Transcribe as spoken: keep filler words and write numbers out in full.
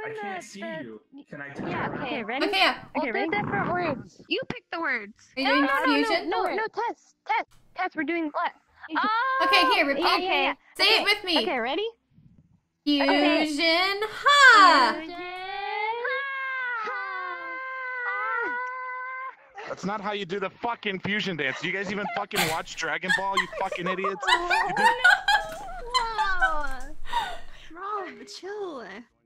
I the, can't see the... you. Can I turn Yeah, around? okay, ready? Okay, yeah. We'll Okay, do ready? different words. You pick the words. Are you No, doing no, no, fusion? no, no, no, test, test, test. We're doing what? Oh! Okay, here, repeat. Yeah, yeah, yeah. Say okay. it with me. Okay, ready? Fusion, ha! Fusion, That's not how you do the fucking fusion dance. Do you guys even fucking watch Dragon Ball, you fucking idiots? You do Whoa! Bro, chill.